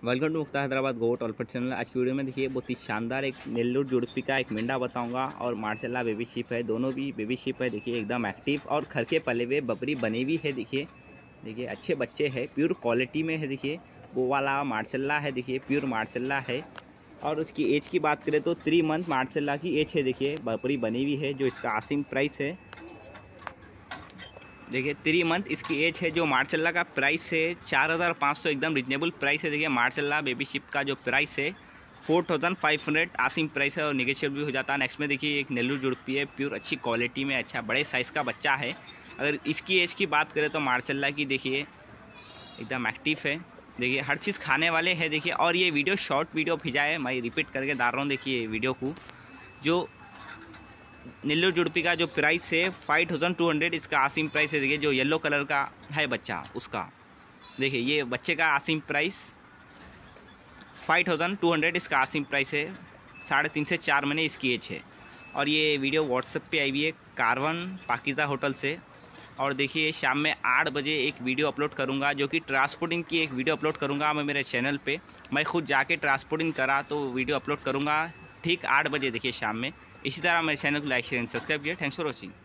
Welcome to Mukta Hyderabad गोट ऑलफट channel. आज की वीडियो में देखिए बहुत ही शानदार एक नेल्लोर जुड़पी का एक मेंढा बताऊंगा और मार्शल्लाह बेबी शिप है। दोनों भी बेबी शिप है। देखिए एकदम एक्टिव और घर के पले हुए बबरी बने हुई है। देखिए अच्छे बच्चे हैं, प्योर क्वालिटी में है। देखिए वो वाला मार्शल्लाह है, देखिए प्योर मार्शल्लाह है। और उसकी एज की बात करें तो 3 मंथ मार्शल्लाह की एज है। देखिए बबरी बनी हुई है। जो इसका आसिम प्राइस है, देखिए 3 मंथ इसकी एज है। जो मार्शल्लाह का प्राइस है 4500, एकदम रिजनेबल प्राइस है। देखिए मार्शल्लाह बेबी शिप का जो प्राइस है 4500 आसिम प्राइस है और निगेशिएबल भी हो जाता है। नेक्स्ट में देखिए एक नेल्लोर जुड़पी है, प्योर अच्छी क्वालिटी में, अच्छा बड़े साइज़ का बच्चा है। अगर इसकी एज की बात करें तो मार्शल्लाह की देखिए एकदम एक्टिव है। देखिए हर चीज़ खाने वाले हैं। देखिए और ये वीडियो शॉर्ट वीडियो भेजा है, मैं रिपीट करके डाल रहा हूँ। देखिए वीडियो को, जो नेल्लोर जुड़पी का जो प्राइस है 5200 इसका आसिम प्राइस है। देखिए जो येलो कलर का है बच्चा उसका, देखिए ये बच्चे का आसिम प्राइस 5200 इसका आसिम प्राइस है। 3.5 से 4 महीने इसकी एज है। और ये वीडियो व्हाट्सएप पे आई हुई है कारवन पाकिज़ा होटल से। और देखिए शाम में 8 बजे एक वीडियो अपलोड करूंगा, जो कि ट्रांसपोर्टिंग की एक वीडियो अपलोड करूंगा मैं मेरे चैनल पे। मैं खुद जाके ट्रांसपोर्टिंग करा तो वीडियो अपलोड करूंगा ठीक 8 बजे देखिए शाम में। इसी तरह मेरे चैनल को लाइक शेयर एंड सब्सक्राइब किया। Thanks for watching.